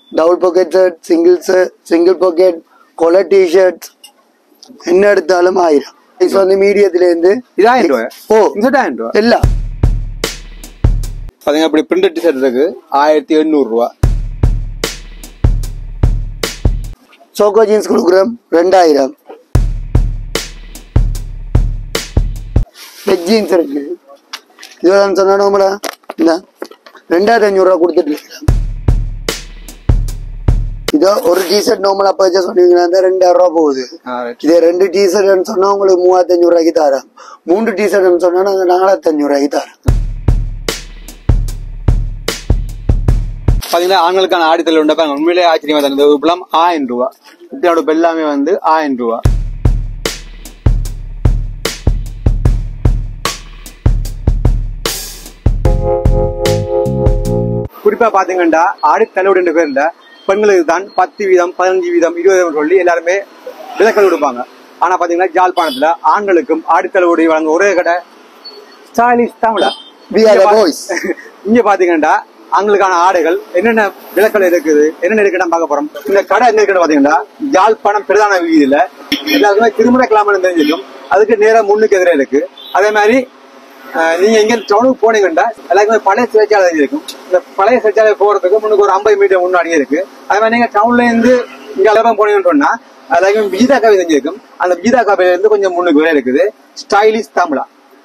Double pocket shirt, single pocket, collar T-shirt என்ன எடுத்தாலும் 1000. Size வந்து மீடியத்துல இருந்து இது 1000 ரூபாய். ஓ இந்த 1000 ரூபாய் எல்லாம் பாத்தீங்க. அப்படி பிரிண்டட் டிஷர்ட் இருக்கு 1800 ரூபாய். சோக்கோ ஜீன்ஸ் கொடுக்குறோம் 2000. பெட் ஜீன்ஸ் இருக்கு. இதுதான் சொன்னா இந்த 2500 ரூபா கொடுத்துட்டு இருக்கிறோம். இதோ ஒரு டிஷர்ட் நார்மலா பர்ச்சேஸ் பண்ணுவீங்கன்னா 2000 ரூபா போகுது. இதே 2 டிஷர்ட் சொன்னா உங்களுக்கு 3500 ரூபாய்க்கு தரோம். 3 டிஷர்ட் சொன்னா நாங்க 4500 ரூபாய்க்கு தரோம். பாத்தீங்கன்னா ஆண்களுக்கான ஆடித்தல் உண்டப்ப உண்மையிலேயே ஆச்சரியமா தான். இந்த உடுப்பெல்லாம் 1000 ரூபாய். இதோட எல்லாமே வந்து 1000 ரூபாய். குறிப்பா பாத்தீங்கன்னா ஆடி தள்ளுபடி என்ற பேர்ல பெண்களுக்கு தான் 10%, 15%, 20% சொல்லி எல்லாருமே விலக்கல் கொடுப்பாங்க. ஆனா பாத்தீங்கன்னா ஜாழ்ப்பாணத்துல ஆண்களுக்கும் ஆடி தள்ளுபடி வழங்க ஒரே கடை ஸ்டைலிஷ் தமிழா. இங்க பாத்தீங்கன்னா ஆண்களுக்கான ஆடைகள் என்னென்ன விலக்கல் இருக்குது, என்னென்ன இருக்குன்னு பார்க்க போறோம். இந்த கடை என்ன இருக்குன்னு பாத்தீங்கன்னா ஜாழ்ப்பாணம் பிரதான வீதியில எல்லாருக்குமே திருமண கிளாமன் தெரிஞ்சிருக்கும். அதுக்கு நேரம் முன்னுக்கு எதிரே இருக்கு. அதே மாதிரி நீங்க இங்க டவுனுக்கு போனீங்கன்னா எல்லாருக்குமே பழைய சிறைச்சாலை இருக்கும். இந்த பழைய சிறைச்சாலை போறதுக்கு முன்னுக்கு ஒரு 50 மீட்டர் முன்னாடியே இருக்கு. அதே மாதிரி நீங்க டவுன்ல இருந்து இங்க அளவம் போனீங்கன்னு சொன்னா எல்லாருக்குமே விஜிதா காபி தெரிஞ்சிருக்கும். அந்த விஜிதா காபில இருந்து கொஞ்சம் முன்னுக்கு வரை இருக்குது ஸ்டைலிஷ் தமிழா.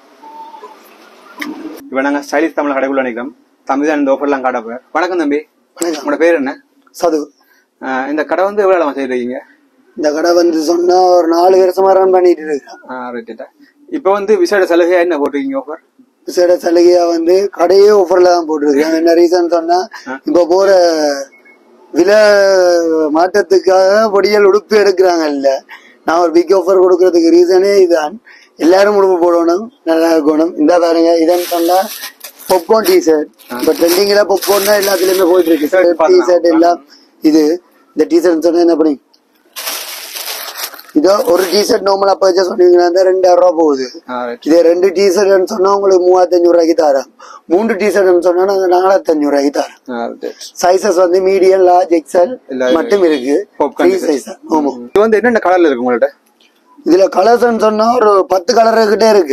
இப்ப நாங்க ஸ்டைலிஷ் தமிழா கடைக்குள்ள நினைக்கிறோம். தமிழ் இந்த ஆஃபர் எல்லாம் கடை. வணக்கம் தம்பி, உங்களோட பேர் என்ன? சது. இந்த கடை வந்து எவ்வளவு காலமா செய்யறீங்க? இந்த கடை வந்து சொன்னா ஒரு 4 வருஷமா ரன் பண்ணிட்டு இருக்கேன். இப்ப வந்து விசேட சலுகையா என்ன போட்டிருக்கீங்க ஆஃபர்? விசேட சலுகையா வந்து கடையே ஆஃபர்ல தான் போட்டிருக்கேன். என்ன ரீசன் சொன்னா இப்ப போற விலை மாற்றத்துக்காக பொடியல் உடுப்பு எடுக்கிறாங்கல்ல. நான் ஒரு பிக் ஆஃபர் கொடுக்கறதுக்கு ரீசனே இதுதான். எல்லாரும் உடுப்பு போடணும், நல்லா இருக்கணும். இந்த பாருங்க, இதன்னு சொன்னா பாப்கார்ன் டிஷர்ட். இப்ப ட்ரெண்டிங்ல பாப்கார்ன் தான் எல்லாத்துலயுமே போயிட்டு இருக்கு. டிஷர்ட் எல்லாம் இது. இந்த டிஷர்ட் சொன்னா என்ன பண்ணி இதோ ஒரு டிஷர்ட் நார்மலா பர்ச்சேஸ் பண்ணுவீங்கன்னா 2000 ரூபா போகுது. இதே 2 டிஷர்ட் சொன்னா உங்களுக்கு 3500 ரூபாய்க்கு தரோம். 3 டிஷர்ட் சொன்னா நாங்க 4500 ரூபாய்க்கு தரோம். சைசஸ் வந்து மீடியம், லார்ஜ், எக்ஸ்எல் மட்டும் இருக்கு. ஆமா. இது வந்து என்னென்ன கலர்ல இருக்கு உங்கள்ட்ட? இதுல கலர்ஸ் சொன்னா ஒரு 10 கலர் கிட்டே இருக்கு.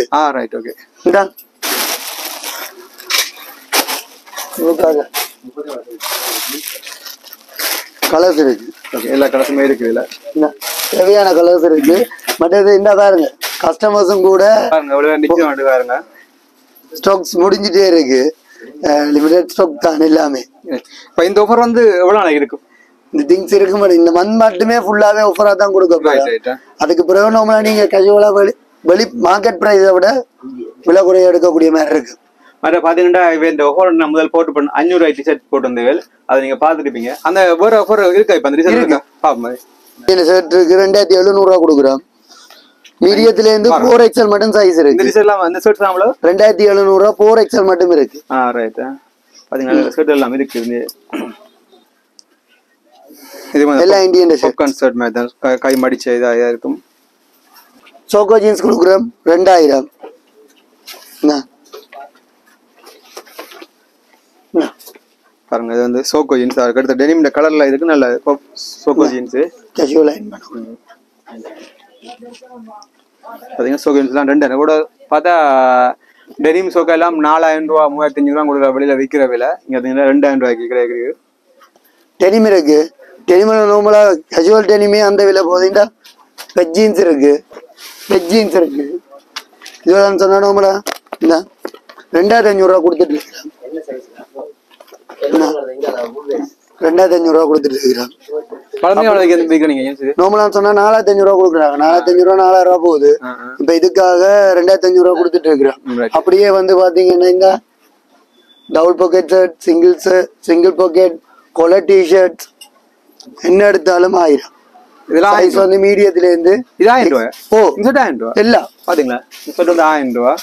கலர்ஸ் இருக்கு. எல்லா கலர்ஸுமே இருக்கு. இதுல தேவையான கலர்ஸ் இருக்கு. மற்றது இந்த பாருங்க, கஸ்டமர்ஸும் கூட ஸ்டாக்ஸ் முடிஞ்சிட்டே இருக்கு. லிமிடெட் ஸ்டாக் தான் எல்லாமே. இப்ப இந்த ஆஃபர் வந்து எவ்வளவு நாளைக்கு இருக்கும்? இந்த திங்ஸ் இருக்கு மாதிரி இந்த மந்த் மட்டுமே ஃபுல்லாவே ஆஃபரா தான் கொடுக்க. அதுக்கு பிறகு நம்மளா நீங்க கேஷுவலா வெளி மார்க்கெட் பிரைஸை விட விலை குறைய எடுக்கக்கூடிய மாதிரி இருக்கு. மற்ற பாத்தீங்கன்னா இந்த ஆஃபர் நான் முதல் போட்டு 500 டிஷர்ட் போட்டு வந்தீங்க. அதை நீங்க பாத்துருப்பீங்க. அந்த வேற ஆஃபர் இருக்கா? இப்ப அந்த டிஷர்ட் இருக்கா? பாப்போம். இந்த ஷர்ட் இருக்கு 2700 ரூபா கொடுக்குறோம். மீடியத்துல இருந்து 4XL மட்டும் சைஸ் இருக்கு. இந்த டிஷர்ட் எல்லாம் அந்த ஷர்ட் தான் 2700 ரூபா 4XL மட்டும் இருக்கு. ரைட். பாத்தீங்கன்னா ஷர்ட் எல்லாம் இருக்கு. இது எல்லாம் இந்தியன் ஷர்ட் கான்செப்ட் மாதிரி தான். கை மடிச்ச இதா இருக்கும். சோக்கோ ஜீன்ஸ் கொடுக்குறோம் 2000. பாருங்க, இது வந்து சோக்கோ ஜீன்ஸ். அடுத்த டெனிம் கலர்ல இருக்கு. நல்ல சோக்கோ ஜீன்ஸ் கேஷுவல் லைன் பண்ணுங்க. பாத்தீங்கன்னா சோக்கோ ஜீன்ஸ்லாம் 2000 கூட பார்த்தா டெனிம் சோக்கா எல்லாம் 4000 ரூபா 3500 ரூபா கொடுக்குற வெளியில விற்கிற விலை. இங்க 2000 ரூபாய்க்கு கிடைக்குது. டெனிம் இருக்கு. டெனிம்ல நார்மலா கேஷுவல் டெனிமே அந்த விலை போகுதுண்டா. பெட் ஜீன்ஸ் இருக்கு. இதுதான் சொன்னா நார்மலா இந்த 2500 ரூபா கொடுத்துட்டு இருக்கேன். 2500 ரூபா கொடுத்துட்டு இருக்கிறான். நார்மலா சொன்னா 4500 ரூபா கொடுக்குறாங்க. 4500 ரூபா 4000 ரூபா போகுது. இப்ப இதுக்காக 2500 ரூபா கொடுத்துட்டு இருக்கிறான். அப்படியே வந்து பாத்தீங்கன்னா இந்த double pocket shirt, single pocket, collar T-shirt என்ன எடுத்தாலும் 1000. இதெல்லாம் சைஸ் வந்து மீடியத்துல இருந்து 1000 ரூபாய். ஓ, இந்த 1000 ரூபாய் எல்லாம் பாத்தீங்களா? இந்த 1000 ரூபாய்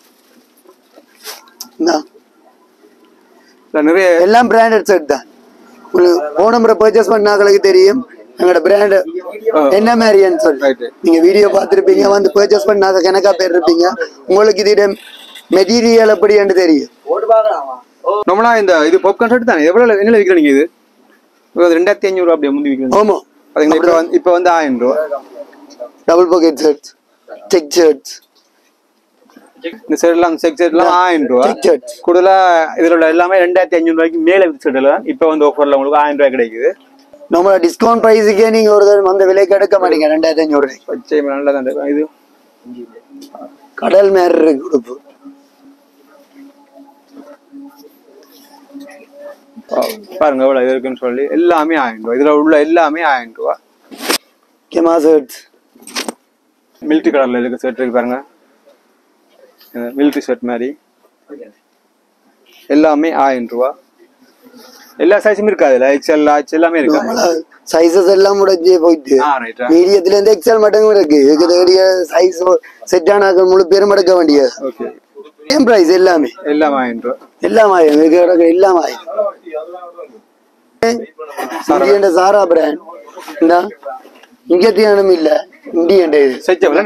நிறைய எல்லாம் பிராண்டட் ஷர்ட் தான். போன முறை பர்ச்சேஸ் பண்ணாங்களுக்கு தெரியும் எங்களோட பிராண்ட் என்ன மாதிரின்னு சொல்லி. நீங்க வீடியோ பார்த்துருப்பீங்க, வந்து பர்ச்சேஸ் பண்ணாக்க கணக்கா பேர் இருப்பீங்க. உங்களுக்கு இது மெட்டீரியல் எப்படின்னு தெரியும். நம்மளா இந்த இது பாப்கார்ன் ஷர்ட் தானே? எவ்வளவு என்ன விற்கிறீங்க? இது 2500 அப்படியே முந்தி விற்கிறது. ஆமா பாத்தீங்கன்னா இப்ப வந்து 1000 ரூபா. Double pocket shirts, check shirts, இந்த ஷர்ட்லாம் செக் ஷர்ட்லாம் 1000 ரூபா. செக் ஷர்ட்ஸ் கூடுதலா இதுல உள்ள எல்லாமே 2500 ரூபாய்க்கு மேல விற்ற ஷர்ட்ல இப்ப வந்து ஆஃபர்ல உங்களுக்கு 1000 ரூபாய் கிடைக்குது. நம்ம டிஸ்கவுண்ட் பிரைஸுக்கே நீங்க ஒரு அந்த விலைக்கு எடுக்க மாட்டீங்க. 2500 ரூபாய் பச்சை நல்லதான் இருக்கும். இது கடல் மேல இருக்கு உடுப்பு. பாருங்க எவ்வளவு இது இருக்குன்னு சொல்லி எல்லாமே 1000 ரூபாய். இதுல உள்ள எல்லாமே 1000 ரூபாய். கெமா ஷர்ட்ஸ், மிலிட்டரி கலர்ல இருக்கு ஷர்ட் இருக்கு பாருங்க. மிலிட்டரி ஷர்ட் மாதிரி எல்லாமே 1000 ரூபாய். எல்லா சைஸும் இருக்கு. அதுல எக்ஸ்எல் லார்ஜ் எல்லாமே இருக்கு. சைஸஸ் எல்லாம் முடிஞ்சு போயிட்டு மீடியத்துல இருந்து எக்ஸ்எல் மட்டும் இருக்கு. இதுக்கு தேடிய சைஸ் செட் ஆன முழு பேரும் எடுக்க வேண்டிய சேம் பிரைஸ். எல்லாமே 1000 ரூபாய். எல்லாம் 1000 எல்லாம் 1000. இந்தியன் சாரா பிராண்ட் இந்த இங்க தியானம் இல்ல இந்தியன் செச்சப்ல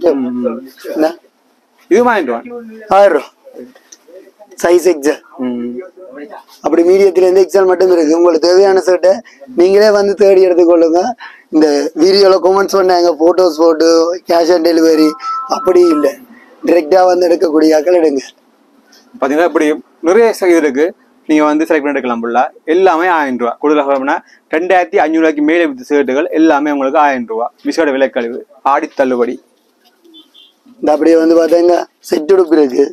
இது 1000 ரூபாய். 1000 ரூபாய் சைஸ் எக்ஸல். அப்படி மீடியத்துல இருந்து எக்ஸல் மட்டும் இருக்கு. உங்களுக்கு தேவையான ஷர்ட்டை நீங்களே வந்து தேடி எடுத்துக்கொள்ளுங்க. இந்த வீடியோல கமெண்ட்ஸ் பண்ணாங்க போட்டோஸ் போட்டு கேஷ் ஆன் டெலிவரி அப்படி இல்லை. டிரெக்டா வந்து எடுக்கக்கூடிய ஆக்கள் எடுங்க. பாத்தீங்கன்னா இப்படி நிறைய இது இருக்கு. நீங்க வந்து செலக்ட் பண்ணி எடுக்கலாம். ஃபுல்லா எல்லாமே 1000 ரூபாய். கூடுதலாக 2500 ரூபாய்க்கு மேலே வித்த ஷர்ட்டுகள் எல்லாமே உங்களுக்கு 1000 ரூபாய். விசேட விலைக்கழிவு ஆடி தள்ளுபடி. இந்த அப்படியே வந்து பாத்தீங்கன்னா செட் உடுப்பு இருக்கு.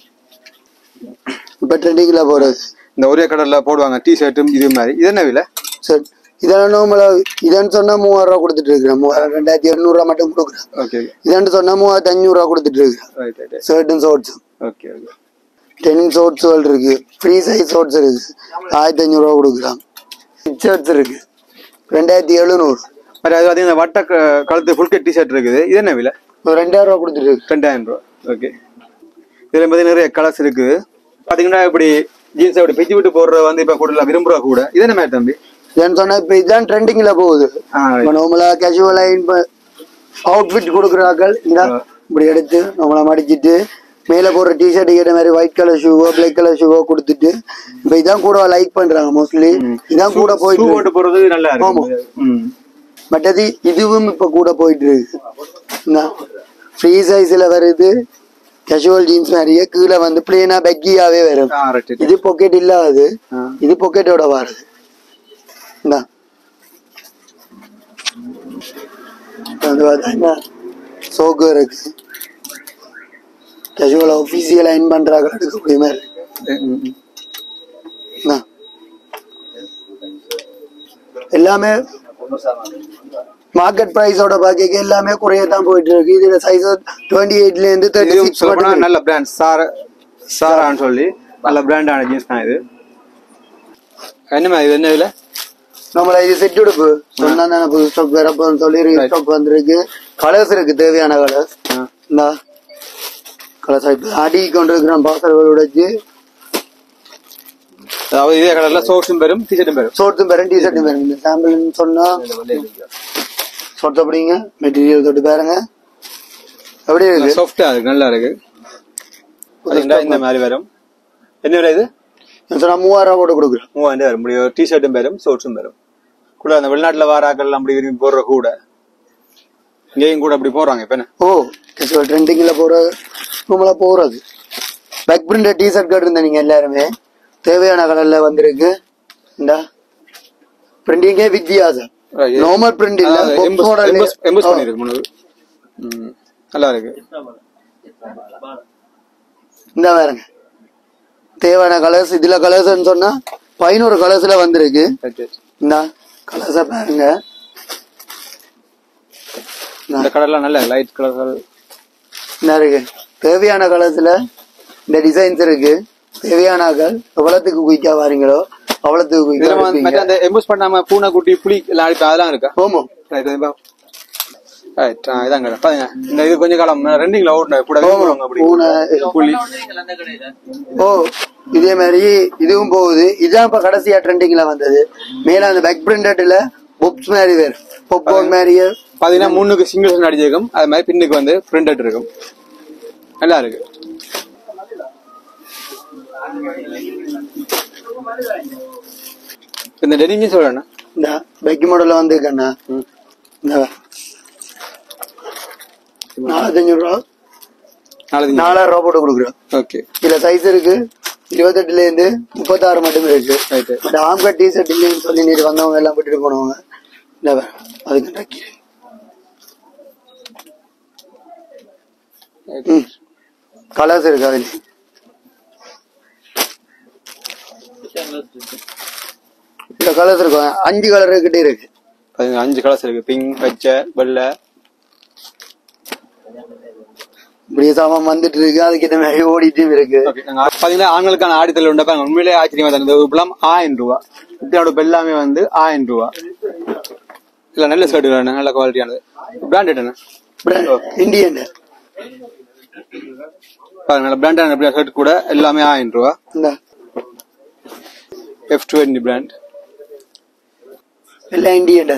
இப்ப ட்ரெண்டிங்ல போறது இந்த ஒரே கடல்ல போடுவாங்க டி ஷர்ட்டும் இது மாதிரி. இது என்ன விலை? சரி இதெல்லாம் நம்மள இதன்னு சொன்னா 3000 ரூபாய் கொடுத்துட்டு இருக்கிறேன். 2200 ரூபாய் மட்டும் கொடுக்குறேன். ஓகே. இதன்னு சொன்னா 3500 ரூபாய் கொடுத்துட்டு இருக்கிறேன். Right right. ஷர்ட்டும் ஷார்ட்ஸும். Okay okay. டெனிம் ஷார்ட்ஸ்கள் இருக்கு. ஃப்ரீ சைஸ் ஷார்ட்ஸ் இருக்கு. 1500 ரூபாய் கொடுக்குறான். ஷர்ட்ஸ் இருக்கு 2700. அது பாத்தீங்கன்னா வட்ட கழுத்து ஃபுல் கட் டி ஷர்ட் இருக்குது. இது என்ன விலை? 2000 ரூபாய் கொடுத்துட்டு இருக்கு. 2000 ரூபாய். ஓகே. இதுல பார்த்தீங்கன்னா நிறைய கலர்ஸ் இருக்குது. பாத்தீங்கன்னா இப்படி ஜீன்ஸ் அப்படி பிச்சு விட்டு போடுற வந்து இப்ப கூட விரும்புறா கூட. இது என்ன மாதிரி தம்பி? ஏன்னு சொன்னா இப்ப இதுதான் ட்ரெண்டிங்ல போகுது. நார்மலா கேஷுவலா அவுட்ஃபிட் கொடுக்குறாக்கள் இப்படி எடுத்து நம்மள மடிச்சிட்டு மேல போடுற டிஷர்ட் கேட்ட மாதிரி ஒயிட் கலர் ஷூவோ பிளாக் கலர் ஷூவோ கொடுத்துட்டு இப்ப இதான் கூட லைக் பண்றாங்க. மோஸ்ட்லி இதான் கூட போயிட்டு போறது நல்லா இருக்கு. மற்றது இதுவும் இப்ப கூட போயிட்டு இருக்கு. ஃப்ரீ சைஸ்ல வருது. கேஷுவல் ஜீன்ஸ் மாதிரியே கீழே வந்து பிளேனா பெக்கியாவே வரும். இது பாக்கெட் இல்லாது. இது பாக்கெட்டோட வருது. சோக்கு இருக்கு. கேஷுவல் ஆஃபீஸியலா இன் பண்றாங்க எடுக்கக்கூடிய மாதிரி. எல்லாமே மார்க்கெட் பிரைஸோட பாக்க எல்லாமே குறையத்தான் போயிட்டு இருக்கு. இதுல சைஸ் 28ல இருந்து 36 நல்ல பிராண்ட் சாரான்னு சொல்லி நல்ல பிராண்டான ஜீன்ஸ் தான் இது. என்ன இது என்ன இதுல நம்மள இது செட் உடுப்பு சொன்னா தானே புது ஸ்டாக் வரப்போன்னு சொல்லி ஸ்டாக் வந்திருக்கு. கலர்ஸ் இருக்கு தேவையான கலர்ஸ். இந்த கலர்ஸ் இப்ப அடி கொண்டு இருக்கிற பாசல்களோட அதாவது இதே கலர்ல ஷோர்ட்ஸும் பெரும் டிஷர்ட்டும் பெரும். ஷோர்ட்ஸும் பெரும் டிஷர்ட்டும் பெரும். இந்த சாம்பிள் சொன்னா ஷார்ட்ஸ் அப்படிங்க மெட்டீரியல் தொட்டு பாருங்க. எப்படி இருக்கு? சாஃப்டா இருக்கு. நல்லா இருக்கு. இந்த மாதிரி வரும். என்ன விலை இது? சொன்னா 3000 ரூபாய் போட்டு கொடுக்குறேன். 3000 வரும். முடியும் டிஷர்ட்டும் பெரும் ஷோர்ட்ஸும் பெரும். கூட அந்த வெளிநாட்டுல வாராக்கள் அப்படி விரும்பி போடுற கூட இங்கேயும் கூட அப்படி போறாங்க. இப்ப என்ன ட்ரெண்டிங்ல நம்மள போறது பேக் பிரிண்ட் டிஷர்ட் கேட்டிருந்த நீங்க எல்லாருமே தேவையான கலர்ல வந்திருக்கு. இந்த பிரிண்டிங்கே வித்தியாசம். நார்மல் பிரிண்ட் இல்ல எம்பஸ் பண்ணிருக்கு முன்னாடி. நல்லா இருக்கு. இந்த பாருங்க தேவையான கலர்ஸ். இதுல கலர்ஸ் சொன்னா 11 கலர்ஸ்ல வந்திருக்கு. இந்த கலர்ஸ பாருங்க. இந்த கலர்லாம் நல்ல லைட் கலர் இருக்கு. தேவையான கலர்ஸ்ல இந்த டிசைன்ஸ் இருக்கு. தேவையான எவ்வளவுக்கு குயிக்கா வாரீங்களோ அவ்வளவுக்கு குயிக்கா. அந்த எம்பஸ் பண்ணாம பூனை குட்டி புளி எல்லாம் அதெல்லாம் இருக்கா? ஆமா. இதாங்க பாருங்க. இந்த இது கொஞ்ச காலம் ரெண்டிங்ல ஓடுன கூட புளி. ஓ இதே மாதிரி இதுவும் போகுது. இதான் இப்ப கடைசியா ட்ரெண்டிங்ல வந்தது. மேல அந்த பேக் பிரிண்டட்ல பொப்ஸ் மாதிரி வேறு பொப்கார்ன் மாதிரியே பாத்தீங்கன்னா 3க்கு சிங்கிள்ஸ் அடிச்சிருக்கும். அது மாதிரி பின்னுக்கு வந்து பிரிண்டட் இருக்கும். நல்லா இருக்கு. இந்த டெனிம் ஜீன்ஸ் எவ்வளோண்ணா? இந்த பைக் மாடல்ல வந்து கண்ணா இந்த 4500 ரூபா 4000 ரூபா போட்டு கொடுக்குறோம். ஓகே. இதுல சைஸ் இருக்கு 28ல இருந்து 36 மட்டுமே இருக்கு. பட் ஆம்கா டிஷர்ட் இல்லைன்னு சொல்லி நீங்க வந்தவங்க எல்லாம் போட்டுட்டு போனவங்க இந்த அதுக்கு டாக்கி கலர்ஸ் இருக்கு அதுல. இந்த கலர்ஸ் இருக்கும் 5 கலர் கிட்டே இருக்கு. 5 கலர்ஸ் இருக்கு. பிங்க், பச்சை, வெள்ளை இப்படியே சாமான் வந்துட்டு இருக்கு. அதுக்கிட்ட மாதிரி ஓடிட்டு இருக்கு. பாத்தீங்கன்னா ஆண்களுக்கான ஆடித்தல் உண்டா உண்மையிலே ஆச்சரியமா தான். இப்பெல்லாம் 1000 ரூபா. இப்ப எல்லாமே வந்து 1000 ரூபா. இல்ல நல்ல ஷர்ட் நல்ல குவாலிட்டியானது. பிராண்டட் என்ன இந்தியன் நல்ல பிராண்டான ஷர்ட் கூட எல்லாமே 1000 ரூபா. F20 பிராண்ட் எல்லாம் இந்தியன்.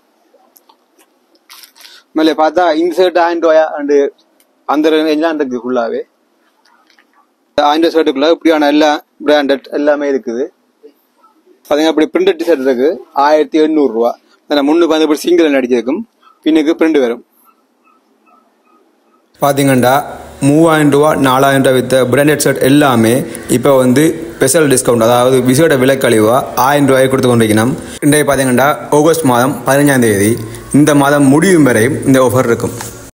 மேலே பார்த்தா இந்த ஷர்ட் 1000 ரூபாயா அண்டு அந்த எல்லாம் இருக்கு ஃபுல்லாவே. 1000 ஷர்ட்டுக்குள்ள இப்படியான எல்லா பிராண்டட் எல்லாமே இருக்குது. பாத்தீங்கன்னா இப்படி பிரிண்டட் டிஷர்ட் இருக்கு 1800 ரூபா. முன்னுக்கு வந்து இப்படி சிங்கிள் அடிச்சிருக்கும், பின்னுக்கு பிரிண்ட் வரும். பார்த்தீங்கன்னா 3000 ரூபா 4000 ரூபா வித்த பிராண்டட் ஷர்ட் எல்லாமே இப்போ வந்து ஸ்பெஷல் டிஸ்கவுண்ட், அதாவது விசேட விலைக்கழிவா 1000 ரூபாய் கொடுத்து கொண்டிருக்கணும். இன்றைக்கு பார்த்தீங்கன்னா ஆகஸ்ட் மாதம் 15ஆம் தேதி. இந்த மாதம் முடியும் வரை இந்த ஆஃபர் இருக்கும்.